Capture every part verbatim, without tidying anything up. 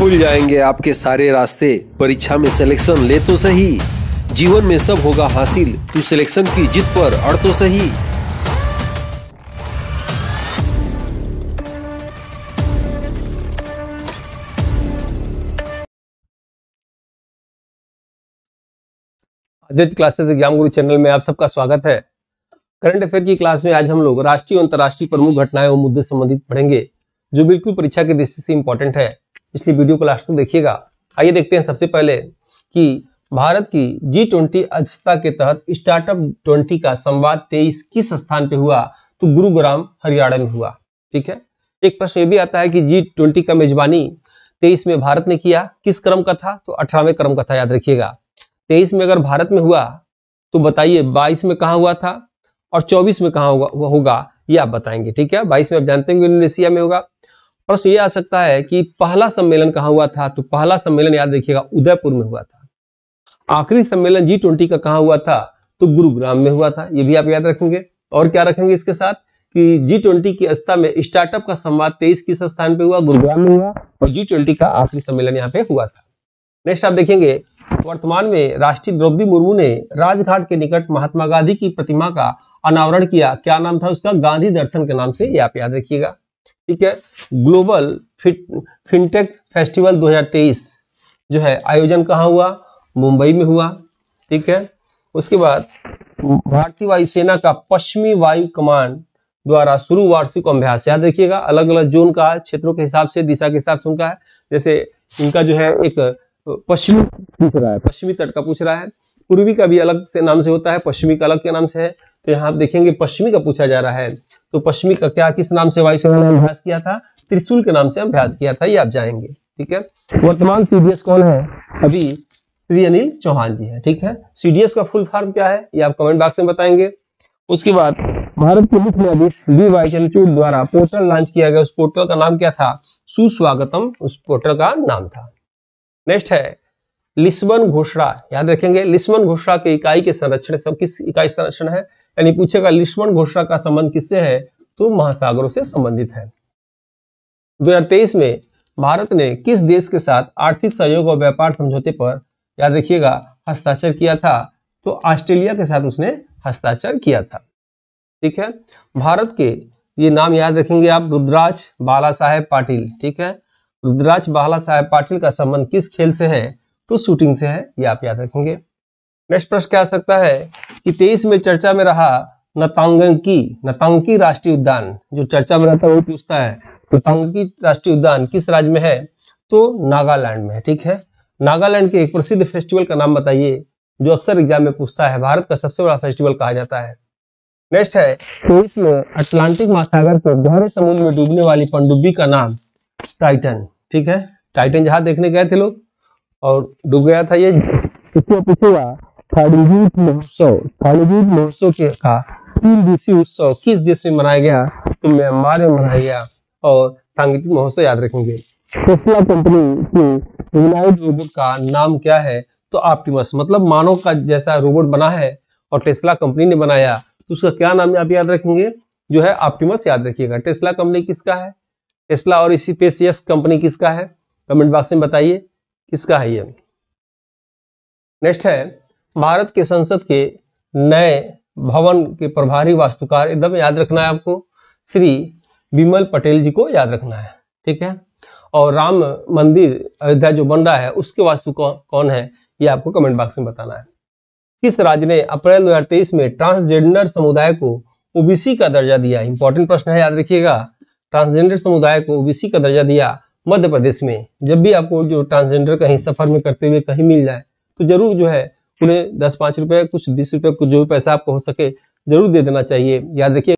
खुल जाएंगे आपके सारे रास्ते। परीक्षा में सिलेक्शन ले तो सही, जीवन में सब होगा हासिल, तू सिलेक्शन की जिद पर अड़ तो सही। Aditya classes exam Guru channel में आप सबका स्वागत है। करंट अफेयर की क्लास में आज हम लोग राष्ट्रीय और अंतर्राष्ट्रीय प्रमुख घटनाएं और मुद्दे संबंधित पढ़ेंगे, जो बिल्कुल परीक्षा की दृष्टि से इंपॉर्टेंट है, इसलिए वीडियो को लास्ट तक देखिएगा। आइए देखते हैं सबसे पहले कि भारत की जी ट्वेंटी अध्यक्षता के तहत स्टार्टअप ट्वेंटी का संवाद तेईस किस स्थान पे हुआ, तो गुरुग्राम हरियाणा में हुआ। ठीक है, एक प्रश्न ये भी आता है कि जी ट्वेंटी का मेजबानी तेईस में भारत ने किया, किस क्रम का था, तो अठारहवें क्रम का था, याद रखिएगा। तेईस में अगर भारत में हुआ तो बताइए बाईस में कहाँ हुआ था और चौबीस में कहाँ होगा होगा ये आप बताएंगे। ठीक है, बाईस में आप जानते हैं इंडोनेशिया में होगा। प्रश्न ये आ सकता है कि पहला सम्मेलन कहाँ हुआ था, तो पहला सम्मेलन याद रखिएगा उदयपुर में हुआ था। आखिरी सम्मेलन जी ट्वेंटी का कहाँ हुआ था, तो गुरुग्राम में हुआ था, ये भी आप याद रखेंगे। और क्या रखेंगे इसके साथ कि जी ट्वेंटी की अवस्था में स्टार्टअप का संवाद तेईस किस स्थान पे हुआ, गुरुग्राम में हुआ, और जी ट्वेंटी का आखिरी सम्मेलन यहाँ पे हुआ था। नेक्स्ट आप देखेंगे, वर्तमान में राष्ट्रीय द्रौपदी मुर्मू ने राजघाट के निकट महात्मा गांधी की प्रतिमा का अनावरण किया, क्या नाम था उसका, गांधी दर्शन के नाम से, ये आप याद रखिएगा। ठीक है, ग्लोबल फिट फिनटेक फेस्टिवल दो हज़ार तेईस जो है आयोजन कहाँ हुआ, मुंबई में हुआ। ठीक है, उसके बाद भारतीय वायुसेना का पश्चिमी वायु कमान द्वारा शुरू वार्षिक अभ्यास, याद रखिएगा, अलग अलग जोन का क्षेत्रों के हिसाब से, दिशा के हिसाब से उनका है। जैसे इनका जो है एक पश्चिमी पूछ रहा है, पश्चिमी तट का पूछ रहा है, पूर्वी का भी अलग से नाम से होता है, पश्चिमी का अलग के नाम से है। तो यहाँ आप देखेंगे पश्चिमी का पूछा जा रहा है, तो पश्चिमी का क्या किस नाम से वायुसेना ने अभ्यास किया था, त्रिशूल के नाम से अभ्यास किया था, ये आप जाएंगे। ठीक है, वर्तमान सीडीएस कौन है, अभी श्री अनिल चौहान जी है। ठीक है, सीडीएस का फुल फॉर्म क्या है, ये आप कमेंट बॉक्स में बताएंगे। उसके बाद भारत के मुख्य न्यायाधीश डी वाई चंद्रचूड़ द्वारा पोर्टल लॉन्च किया गया, उस पोर्टल का नाम क्या था, सुस्वागतम, उस पोर्टल का नाम था। नेक्स्ट है लिस्बन घोषणा, याद रखेंगे, लिस्बन घोषणा के इकाई के संरक्षण, सब किस इकाई संरक्षण है, यानी पूछेगा लिस्बन घोषणा का संबंध किससे है, तो महासागरों से संबंधित है। दो हज़ार तेईस में भारत ने किस देश के साथ आर्थिक सहयोग और व्यापार समझौते पर, याद रखिएगा, हस्ताक्षर किया था, तो ऑस्ट्रेलिया के साथ उसने हस्ताक्षर किया था। ठीक है, भारत के ये नाम याद रखेंगे आप, रुद्राक्ष बाला साहेब पाटिल। ठीक है, रुद्राक्ष बाला साहेब पाटिल का संबंध किस खेल से है, तो शूटिंग से है, ये आप याद रखेंगे। नेक्स्ट प्रश्न क्या आ सकता है कि तेईस में चर्चा में रहा नतांगकी नतांगकी राष्ट्रीय उद्यान, जो चर्चा में रहता है वो पूछता है नतांगकी राष्ट्रीय उद्यान किस राज्य में है, तो नागालैंड में है। ठीक है, नागालैंड के एक प्रसिद्ध फेस्टिवल का नाम बताइए, जो अक्सर एग्जाम में पूछता है, भारत का सबसे बड़ा फेस्टिवल कहा जाता है। नेक्स्ट है तेईस में अटलांटिक महासागर के गहरे समुद्र में डूबने वाली पनडुब्बी का नाम टाइटन। ठीक है, टाइटन जहाज देखने गए थे लोग और डूब गया था ये। इसमें पूछेगा थालीगीत महोत्सव, थालीगीत महोत्सव के का तीन दिवसीय उत्सव किस देश में मनाया गया, तो म्यांमार में मनाया गया। और थालीगीत महोत्सव याद रखेंगे। टेस्ला कंपनी की ह्यूमनॉइड रोबोट का नाम क्या है, तो ऑप्टिमस, मतलब मानव का जैसा रोबोट बना है और टेस्ला कंपनी ने बनाया, तो उसका क्या नाम आप याद रखेंगे, जो है ऑप्टिमस, याद रखिएगा। टेस्ला कंपनी किसका है, टेस्ला और स्पेसएक्स कंपनी किसका है, कमेंट बॉक्स में बताइए किसका है ये। नेक्स्ट है भारत के संसद के नए भवन के प्रभारी वास्तुकार, एकदम याद रखना है आपको, श्री विमल पटेल जी को याद रखना है। ठीक है, और राम मंदिर अयोध्या जो बन रहा है उसके वास्तु कौन है, ये आपको कमेंट बॉक्स में बताना है। किस राज्य ने अप्रैल दो हज़ार तेईस में ट्रांसजेंडर समुदाय को ओबीसी का दर्जा दिया, इंपॉर्टेंट प्रश्न है, याद रखिएगा। ट्रांसजेंडर समुदाय को ओबीसी का दर्जा दिया मध्य प्रदेश में। जब भी आपको जो ट्रांसजेंडर कहीं सफर में करते हुए कहीं मिल जाए तो जरूर जो है उन्हें दस पाँच रुपए, कुछ बीस रुपए, कुछ जो भी पैसा आपको हो सके जरूर दे देना चाहिए, याद रखिए।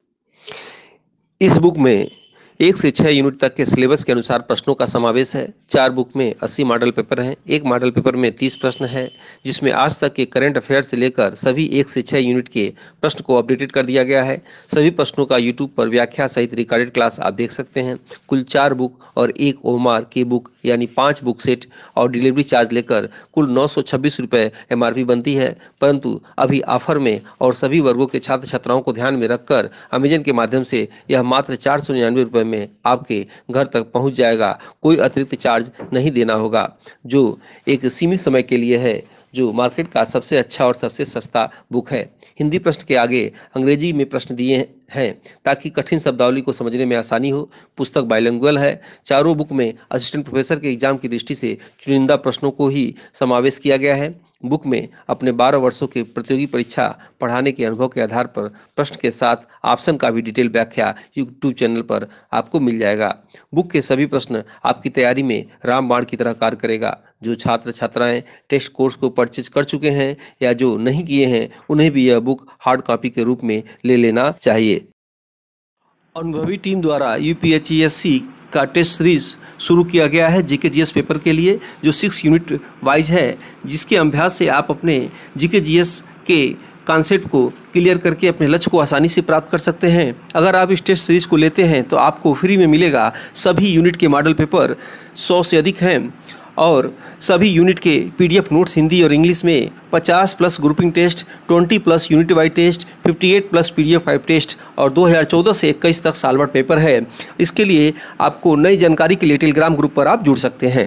इस बुक में एक से छह यूनिट तक के सिलेबस के अनुसार प्रश्नों का समावेश है। चार बुक में अस्सी मॉडल पेपर हैं, एक मॉडल पेपर में तीस प्रश्न है, जिसमें आज तक के करंट अफेयर से लेकर सभी एक से छह यूनिट के प्रश्न को अपडेटेड कर दिया गया है। सभी प्रश्नों का यूट्यूब पर व्याख्या सहित रिकॉर्डेड क्लास आप देख सकते हैं। कुल चार बुक और एक ओमार की बुक यानी पाँच बुक सेट और डिलीवरी चार्ज लेकर कुल नौ सौ छब्बीस रुपये एम आर पी बनती है, परंतु अभी ऑफर में और सभी वर्गों के छात्र छात्राओं को ध्यान में रखकर अमेजन के माध्यम से यह मात्र चार सौ निन्यानवे रुपये में आपके घर तक पहुंच जाएगा। कोई अतिरिक्त चार्ज नहीं देना होगा, जो एक सीमित समय के लिए है, जो मार्केट का सबसे अच्छा और सबसे सस्ता बुक है। हिंदी प्रश्न के आगे अंग्रेजी में प्रश्न दिए हैं ताकि कठिन शब्दावली को समझने में आसानी हो। पुस्तक बाइलिंगुअल है। चारों बुक में असिस्टेंट प्रोफेसर के एग्जाम की दृष्टि से चुनिंदा प्रश्नों को ही समावेश किया गया है। बुक में अपने बारह वर्षों के प्रतियोगी परीक्षा पढ़ाने के अनुभव के आधार पर प्रश्न के साथ ऑप्शन का भी डिटेल व्याख्या यूट्यूब चैनल पर आपको मिल जाएगा। बुक के सभी प्रश्न आपकी तैयारी में रामबाण की तरह कार्य करेगा। जो छात्र छात्राएं टेस्ट कोर्स को परचेज कर चुके हैं या जो नहीं किए हैं, उन्हें भी यह बुक हार्ड कॉपी के रूप में ले लेना चाहिए। अनुभवी टीम द्वारा यूपीएचईएससी का टेस्ट सीरीज शुरू किया गया है जीके जीएस पेपर के लिए, जो सिक्स यूनिट वाइज है, जिसके अभ्यास से आप अपने जीके जीएस के कॉन्सेप्ट को क्लियर करके अपने लक्ष्य को आसानी से प्राप्त कर सकते हैं। अगर आप इस टेस्ट सीरीज को लेते हैं तो आपको फ्री में मिलेगा। सभी यूनिट के मॉडल पेपर सौ से अधिक हैं और सभी यूनिट के पीडीएफ नोट्स हिंदी और इंग्लिश में पचास प्लस ग्रुपिंग टेस्ट, बीस प्लस यूनिट वाइज टेस्ट, अट्ठावन प्लस पीडीएफ फाइव टेस्ट और दो हज़ार चौदह से इक्कीस तक सालभर पेपर है। इसके लिए आपको नई जानकारी के लिए टेलीग्राम ग्रुप पर आप जुड़ सकते हैं।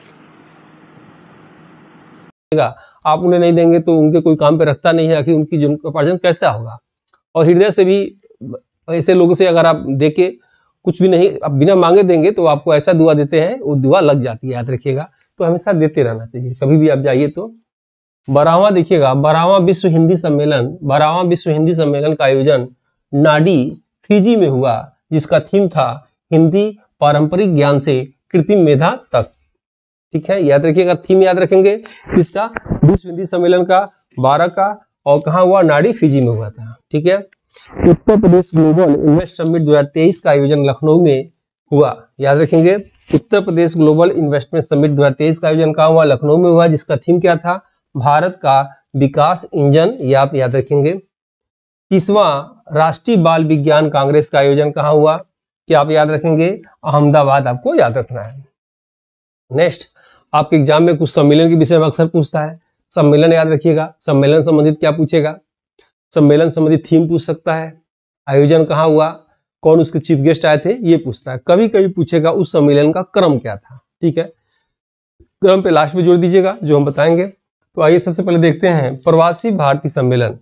आप उन्हें नहीं देंगे तो उनके कोई काम पे रखता नहीं है कि उनकी जो उपार्जन कैसा होगा। और हृदय से भी ऐसे लोगों से अगर आप देके कुछ भी नहीं, आप बिना मांगे देंगे तो आपको ऐसा दुआ देते हैं, वो दुआ लग जाती है, याद रखिएगा। तो हमेशा देते रहना चाहिए, कभी भी आप जाइए तो। बारहवां देखिएगा, बारहवां विश्व हिंदी सम्मेलन बारहवां विश्व हिंदी सम्मेलन का आयोजन नाडी फिजी में हुआ, जिसका थीम था हिंदी पारंपरिक ज्ञान से कृत्रिम मेधा तक। ठीक है, याद रखिएगा, थीम याद रखेंगे इसका, विश्व हिंदी सम्मेलन का बारह का, और कहाँ हुआ? नाडी फिजी में हुआ था। ठीक है, Uttar Pradesh global invest summit दो हज़ार तेईस का आयोजन लखनऊ में हुआ, याद रखेंगे। Uttar Pradesh global investment summit दो हज़ार तेईस का आयोजन कहाँ हुआ? लखनऊ में हुआ, जिसका थीम क्या था? भारत का विकास इंजन, ये आप याद रखेंगे। तीसवां राष्ट्रीय बाल विज्ञान कांग्रेस का आयोजन कहाँ हुआ? क्या आप याद रखेंगे? अहमदाबाद आपको याद रखना है। नेक्स्ट, आपके एग्जाम में कुछ सम्मेलन के विषय में अक्सर पूछता है। सम्मेलन याद रखिएगा, सम्मेलन संबंधित क्या पूछेगा? सम्मेलन संबंधित थीम पूछ सकता है, आयोजन कहाँ हुआ, कौन उसके चीफ गेस्ट आए थे, ये पूछता है। कभी कभी पूछेगा उस सम्मेलन का क्रम क्या था। ठीक है, क्रम पे लास्ट में जोड़ दीजिएगा, जो हम बताएंगे। तो आइए सबसे पहले देखते हैं प्रवासी भारतीय सम्मेलन।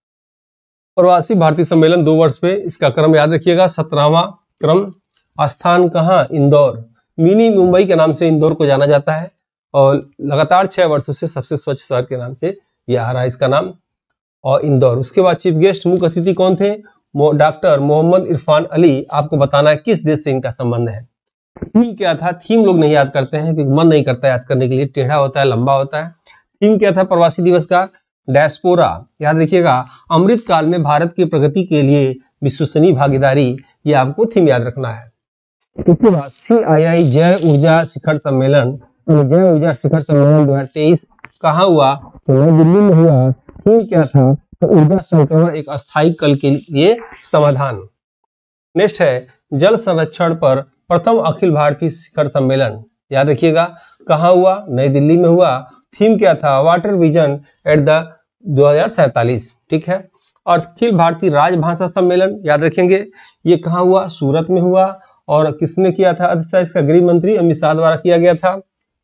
प्रवासी भारतीय सम्मेलन दो वर्ष पे, इसका क्रम याद रखिएगा, सत्रहवां क्रम। स्थान कहाँ? इंदौर। मिनी मुंबई के नाम से इंदौर को जाना जाता है और लगातार छह वर्षों से सबसे स्वच्छ शहर के नाम से यह आ रहा है इसका नाम, और इंदौर। उसके बाद चीफ गेस्ट मुख्य अतिथि कौन थे? डॉक्टर मोहम्मद इरफान अली। आपको बताना है किस देश से इनका संबंध है। थीम क्या था? थीम लोग नहीं याद करते हैं क्योंकि मन नहीं करता याद करने के लिए, टेढ़ा होता है, लंबा होता है। थीम क्या था प्रवासी दिवस का? डायस्पोरा, याद रखिएगा। अमृत काल में भारत की प्रगति के लिए विश्वसनीय भागीदारी, ये आपको थीम याद रखना है। उसके बाद सी आई आई जय ऊर्जा शिखर सम्मेलन, जय ऊर्जा शिखर सम्मेलन दो हज़ार तेईस कहाँ हुआ? तो नई दिल्ली में हुआ। थीम क्या था? तो ऊर्जा संक्रमण एक अस्थायी कल के लिए समाधान। नेक्स्ट है जल संरक्षण पर प्रथम अखिल भारतीय शिखर सम्मेलन, याद रखिएगा, कहाँ हुआ? नई दिल्ली में हुआ। थीम क्या था? वाटर विजन एट द दो हजार सैतालीस। ठीक है, और अखिल भारतीय राजभाषा सम्मेलन, याद रखेंगे, ये कहाँ हुआ? सूरत में हुआ। और किसने किया था? अध्यक्षता इसका गृह मंत्री अमित शाह द्वारा किया गया था।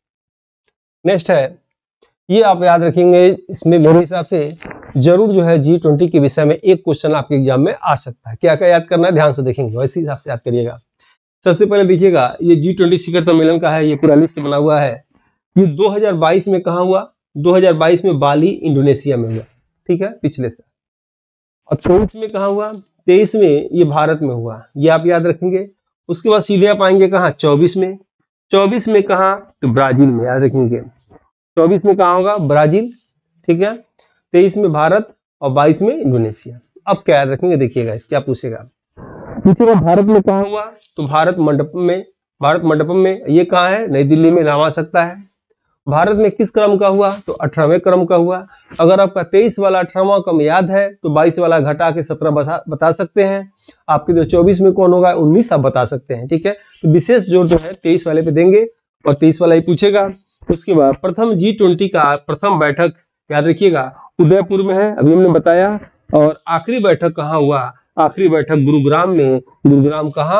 नेक्स्ट है, ये आप याद रखेंगे, इसमें मेरे हिसाब से जरूर जो है जी ट्वेंटी के विषय में एक क्वेश्चन आपके एग्जाम में आ सकता है। क्या क्या याद करना है, ध्यान से देखेंगे, वैसे हिसाब से याद करिएगा। सबसे पहले देखिएगा, ये जी ट्वेंटी शिखर सम्मेलन का है, ये पूरा लिस्ट बना हुआ है। ये दो हज़ार बाईस में कहाँ हुआ? दो हज़ार बाईस में बाली इंडोनेशिया में हुआ। ठीक है, पिछले साल। और तेईस में कहाँ हुआ? तेईस में ये भारत में हुआ, ये आप याद रखेंगे। उसके बाद सीधे आप आएंगे कहाँ? चौबीस में। चौबीस में कहाँ? तो ब्राजील में, याद रखेंगे। चौबीस में कहाँ होगा? ब्राजील। ठीक है, तेईस में भारत और बाईस में इंडोनेशिया। अब क्या याद रखेंगे, देखिएगा इस क्या पूछेगा। पूछेगा भारत में कहाँ हुआ? तो भारत मंडपम में, भारत मंडपम में। ये कहाँ है? नई दिल्ली में, नाम आ सकता है। भारत में किस क्रम का हुआ? तो अठारहवें क्रम का हुआ। अगर आपका तेईस वाला अठारहवां क्रम याद है तो बाईस वाला घटा के सत्रह बता, बता सकते हैं। आपके जो चौबीस में कौन होगा? उन्नीस आप बता सकते हैं। ठीक है, तो विशेष जोर जो है तेईस वाले पे देंगे और तेईस वाला ही पूछेगा। उसके बाद प्रथम जी ट्वेंटी का प्रथम बैठक, याद रखिएगा, उदयपुर में है, अभी हमने बताया। और आखिरी बैठक कहाँ हुआ? आखिरी बैठक गुरुग्राम में। गुरुग्राम कहाँ?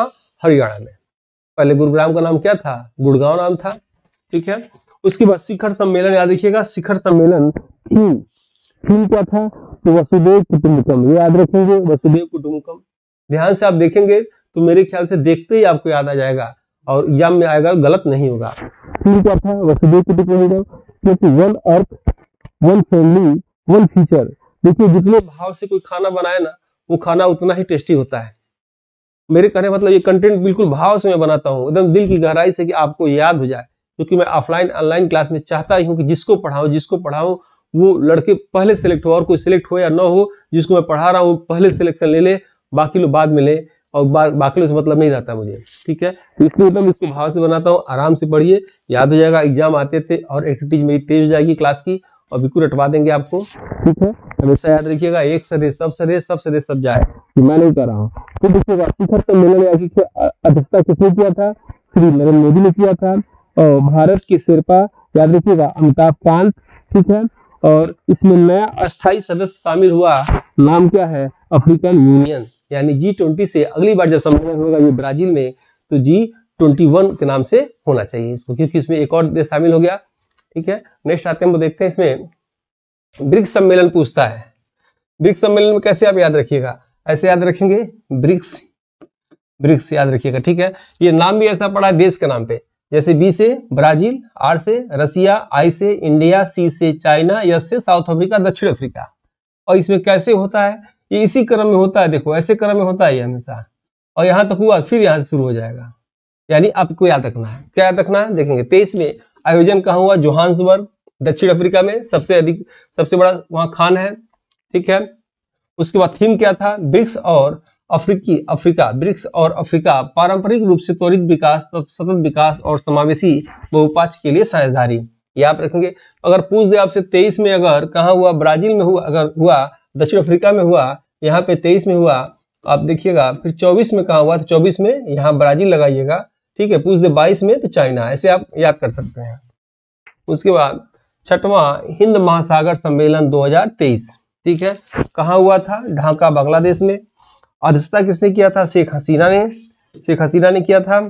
हरियाणा में। पहले गुरुग्राम का नाम क्या था? गुड़गांव नाम था। ठीक है, उसके बाद शिखर सम्मेलन याद रखिएगा, शिखर सम्मेलन थीम थीम क्या था? तो वसुधैव कुटुंबकम, ये याद रखेंगे, वसुधैव कुटुंबकम। ध्यान से आप देखेंगे तो मेरे ख्याल से देखते ही आपको याद आ जाएगा और एग्जाम में आएगा, गलत नहीं होगा। थीम क्या था? वसुधैव कुटुंबकम, क्योंकि one earth one family one future. देखिए, जितने भाव से कोई खाना बनाए ना, वो खाना उतना ही टेस्टी होता है। मेरे कहने मतलब ये कंटेंट बिल्कुल भाव से मैं बनाता हूँ, एकदम दिल की गहराई से, कि आपको याद हो जाए, क्योंकि मैं ऑफलाइन ऑनलाइन क्लास में चाहता ही हूँ कि जिसको पढ़ाऊं जिसको पढ़ाऊं वो लड़के पहले सेलेक्ट हो, और कोई सिलेक्ट हो या ना हो, जिसको मैं पढ़ा रहा हूँ पहले सिलेक्शन ले ले, बाकी लोग बाद में ले, और बा, बाकी लोग से मतलब नहीं रहता मुझे। ठीक है, तो इसलिए एकदम इसको भाव से बनाता हूँ। आराम से पढ़िए, याद हो जाएगा। एग्जाम आते थे और एक्टिविटीज मेरी तेज हो जाएगी क्लास की, और बिल्कुल रटवा देंगे आपको। ठीक है, हमेशा याद रखिएगा, एक सदे सब सदे सब सदे सब जाए, कि मैं नहीं कर रहा हूँ। तो देखिएगा, शिखर सम्मेलन अध्यक्षता किसने किया था? श्री नरेंद्र मोदी ने किया था। और भारत के शेरपा याद रखिएगा, अमिताभ कांत। ठीक है, और इसमें नया अस्थायी सदस्य शामिल हुआ, नाम क्या है? African union. यानी जी ट्वेंटी से अगली बार जब सम्मेलन होगा ये ब्राजील में, तो जी ट्वेंटी वन के नाम से होना चाहिए इसको, क्योंकि इसमें एक और देश शामिल हो गया। ठीक है, नेक्स्ट आते हैं, हम देखते हैं इसमें ब्रिक्स सम्मेलन पूछता है। ब्रिक्स सम्मेलन में कैसे आप याद रखिएगा? ऐसे याद रखेंगे, ब्रिक्स ब्रिक्स याद रखिएगा। ठीक है, ये नाम भी ऐसा पड़ा है देश के नाम पे, जैसे बी से ब्राजील, आर से रसिया, आई से इंडिया, सी से चाइना, एस से साउथ अफ्रीका, दक्षिण अफ्रीका। और इसमें कैसे होता है? ये इसी क्रम में होता है, देखो ऐसे क्रम में होता है ये हमेशा, और यहाँ तक हुआ, फिर यहाँ से शुरू हो जाएगा। यानी आपको याद रखना है, क्या याद रखना है? देखेंगे तेईस में आयोजन कहाँ हुआ? जोहान्सबर्ग, दक्षिण अफ्रीका में। सबसे अधिक सबसे बड़ा वहां खान है। ठीक है, उसके बाद थीम क्या था? ब्रिक्स और अफ्रीकी अफ्रीका ब्रिक्स और अफ्रीका पारंपरिक रूप से त्वरित विकास, सतत विकास और समावेशी बहुपक्ष के लिए साझेदारी। याद रखेंगे। अगर पूछ दे आपसे तेईस में अगर कहाँ हुआ? ब्राजील में हुआ, अगर हुआ दक्षिण अफ्रीका में हुआ, यहाँ पे तेईस में हुआ, आप देखिएगा। फिर चौबीस में कहाँ हुआ? तो चौबीस में यहाँ ब्राजील लगाइएगा। ठीक है, पूछ दे बाईस में तो चाइना, ऐसे आप याद कर सकते हैं। उसके बाद छठवां हिंद महासागर सम्मेलन दो हज़ार तेईस। ठीक है, कहाँ हुआ था? ढाका, बांग्लादेश में। अध्यक्षता किसने किया था? शेख हसीना ने शेख हसीना ने किया था।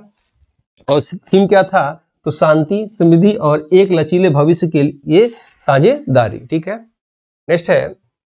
और थीम क्या था? तो शांति, समृद्धि और एक लचीले भविष्य के लिए साझेदारी। ठीक है, नेक्स्ट है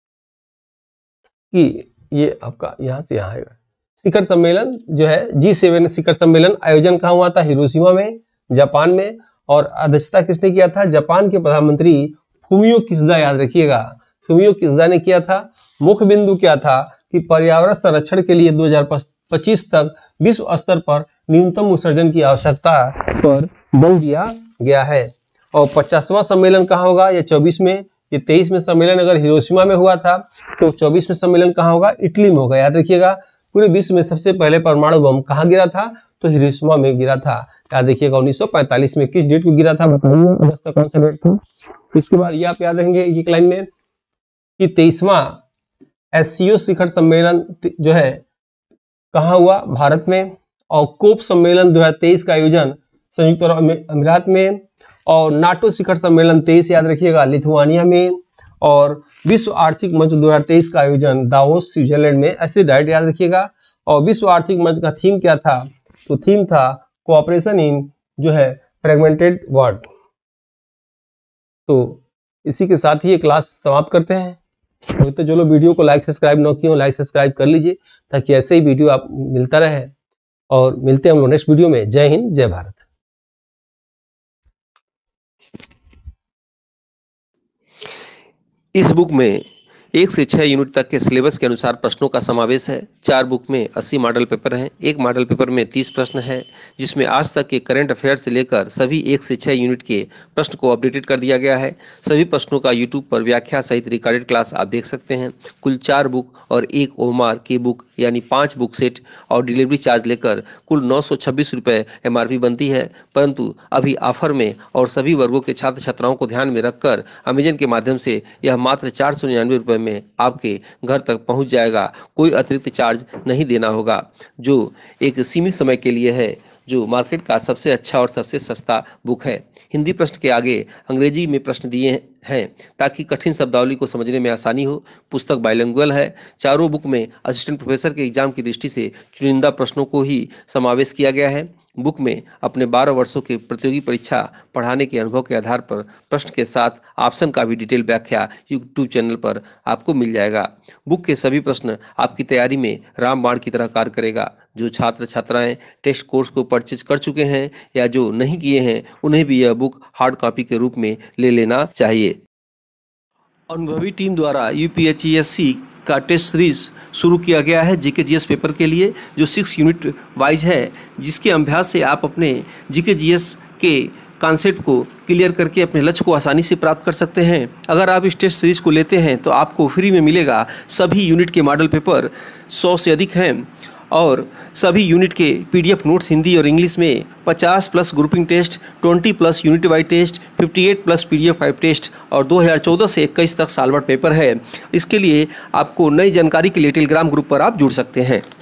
कि ये आपका यहाँ से यहाँ है शिखर सम्मेलन जो है जी सेवन शिखर सम्मेलन आयोजन कहाँ हुआ था? हिरोशिमा में, जापान में। और अध्यक्षता किसने किया था? जापान के प्रधानमंत्री फुमियो किशिदा, याद रखिएगा, फुमियो किशिदा ने किया था। मुख्य बिंदु क्या था? कि पर्यावरण संरक्षण के लिए दो हज़ार पच्चीस तक विश्व स्तर पर न्यूनतम उत्सर्जन की आवश्यकता पर बल दिया गया है। और पचासवां सम्मेलन कहाँ होगा? ये चौबीस में। ये तेईस में सम्मेलन अगर हिरोशिमा में हुआ था, तो चौबीस में सम्मेलन कहाँ होगा? इटली में होगा। याद रखिएगा, पूरे विश्व में सबसे पहले परमाणु बम कहाँ गिरा था? तो हिरोशिमा में गिरा था। याद रखिएगा, उन्नीस सौ पैंतालीस में। किस डेट को गिरा था बताइए, अगस्त का कौन सा डेट था? इसके बाद ये आप याद रखेंगे एक लाइन में कि तेईसवां एससीओ शिखर सम्मेलन जो है कहाँ हुआ? भारत में। और कोप सम्मेलन दो हज़ार तेईस का आयोजन संयुक्त अरब अमीरात में। और नाटो शिखर सम्मेलन तेईस याद रखिएगा, लिथुआनिया में। और विश्व आर्थिक मंच दो हज़ार तेईस का आयोजन दावोस, स्विट्जरलैंड में। ऐसे डायरेक्ट याद रखिएगा। और विश्व आर्थिक मंच का थीम क्या था? तो थीम था कोऑपरेशन इन जो है फ्रेगमेंटेड वर्ल्ड। तो इसी के साथ ही ये क्लास समाप्त करते हैं। अभी तो जो लोग वीडियो को लाइक सब्सक्राइब न किए हो, लाइक सब्सक्राइब कर लीजिए, ताकि ऐसे ही वीडियो आप मिलता रहे। और मिलते हैं हम लोग नेक्स्ट वीडियो में। जय हिंद, जय भारत। इस बुक में एक से छह यूनिट तक के सिलेबस के अनुसार प्रश्नों का समावेश है। चार बुक में अस्सी मॉडल पेपर हैं। एक मॉडल पेपर में तीस प्रश्न है, जिसमें आज तक के करंट अफेयर से लेकर सभी एक से छह यूनिट के प्रश्न को अपडेटेड कर दिया गया है। सभी प्रश्नों का यूट्यूब पर व्याख्या सहित रिकॉर्डेड क्लास आप देख सकते हैं। कुल चार बुक और एक ओमार के बुक यानी पाँच बुक सेट और डिलीवरी चार्ज लेकर कुल नौ सौ छब्बीस रुपये एम आर पी बनती है, परंतु अभी ऑफर में और सभी वर्गों के छात्र छात्राओं को ध्यान में रखकर अमेजन के माध्यम से यह मात्र चार सौ निन्यानवे रुपये में आपके घर तक पहुंच जाएगा। कोई अतिरिक्त चार्ज नहीं देना होगा, जो एक सीमित समय के लिए है। जो मार्केट का सबसे अच्छा और सबसे सस्ता बुक है। हिंदी प्रश्न के आगे अंग्रेजी में प्रश्न दिए हैं ताकि कठिन शब्दावली को समझने में आसानी हो। पुस्तक बाइलिंगुअल है। चारों बुक में असिस्टेंट प्रोफेसर के एग्जाम की दृष्टि से चुनिंदा प्रश्नों को ही समावेश किया गया है। बुक में अपने बारह वर्षों के प्रतियोगी परीक्षा पढ़ाने के अनुभव के आधार पर प्रश्न के साथ ऑप्शन का भी डिटेल व्याख्या यूट्यूब चैनल पर आपको मिल जाएगा। बुक के सभी प्रश्न आपकी तैयारी में रामबाण की तरह कार्य करेगा। जो छात्र छात्राएं टेस्ट कोर्स को परचेज कर चुके हैं या जो नहीं किए हैं, उन्हें भी यह बुक हार्ड कॉपी के रूप में ले लेना चाहिए। अनुभवी टीम द्वारा यूपीएचईएससी का टेस्ट सीरीज शुरू किया गया है जीके जीएस पेपर के लिए, जो सिक्स यूनिट वाइज है, जिसके अभ्यास से आप अपने जीके जीएस के कॉन्सेप्ट को क्लियर करके अपने लक्ष्य को आसानी से प्राप्त कर सकते हैं। अगर आप इस टेस्ट सीरीज को लेते हैं तो आपको फ्री में मिलेगा। सभी यूनिट के मॉडल पेपर सौ से अधिक हैं और सभी यूनिट के पीडीएफ नोट्स हिंदी और इंग्लिश में पचास प्लस ग्रुपिंग टेस्ट, बीस प्लस यूनिट वाइज टेस्ट, अट्ठावन प्लस पीडीएफ फाइव टेस्ट और दो हज़ार चौदह से इक्कीस तक सालभर पेपर है। इसके लिए आपको नई जानकारी के लिए टेलीग्राम ग्रुप पर आप जुड़ सकते हैं।